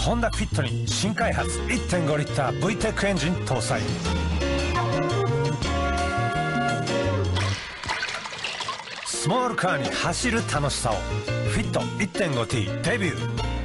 ホンダフィットに新開発 1.5 リッター VTEC エンジン搭載。スモールカーに走る楽しさを。フィット 1.5T デビュー。